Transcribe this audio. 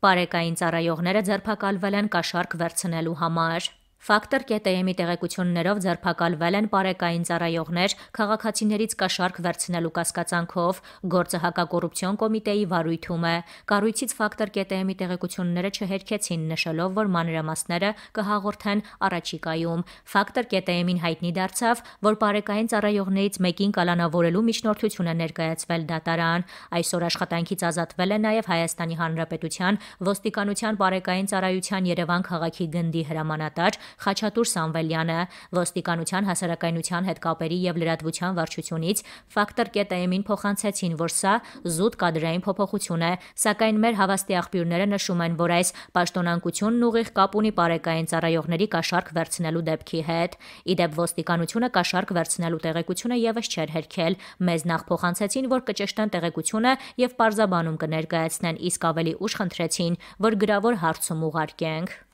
Պարեկային ծառայողները ձերբակալվել են կաշառք վերցնելու համար։ Factor.am-ի տեղեկություններով ձերբակալվել են պարեկային ծառայողներ քաղաքացիներից կաշառք վերցնելու կասկածանքով, գործը հակակոռուպցիոն կոմիտեի վարույթում է։ Կառույցից Factor.am-ի տեղեկությունները չհերքեցին, նշելով, որ մանրամասները կհաղորդեն առաջիկայում։ Factor.am-ին հայտնի դարձավ, որ պարեկային ծառայողներից մեկին կալանավորելու միջնորդություն է ներկայացվել դատարան։ Այսօր աշխատանքից ազատվել է նաև Հայաստանի Հանրապետության ոստիկանության պարեկային ծառայության Երևան քաղաքի գնդի հրամանատար Խաչատուր Սամվելյանը։ Ոստիկանության հասարակայնության հետ կապերի եւ լրատվության վարչությունից Factor.am-ին փոխանցեցին, որ սա զուտ կադրային փոփոխություն է, սակայն մեր հավաստի աղբյուրները նշում են, որ այս պաշտոնանկությունն ուղիղ կապ ունի պարեկային ծառայողների կաշառք վերցնելու դեպքի հետ։ Իդեպ ոստիկանությունը կաշառք վերցնելու տեղեկությունը եւս չէր հերքել։ Մեզ նախ փոխանցեցին, որ կճշտեն տեղեկությունը եւ պարզաբանում կներկայացնեն, իսկ ավելի ուշ խնդրեցին, որ գրավոր հարցում ուղարկենք։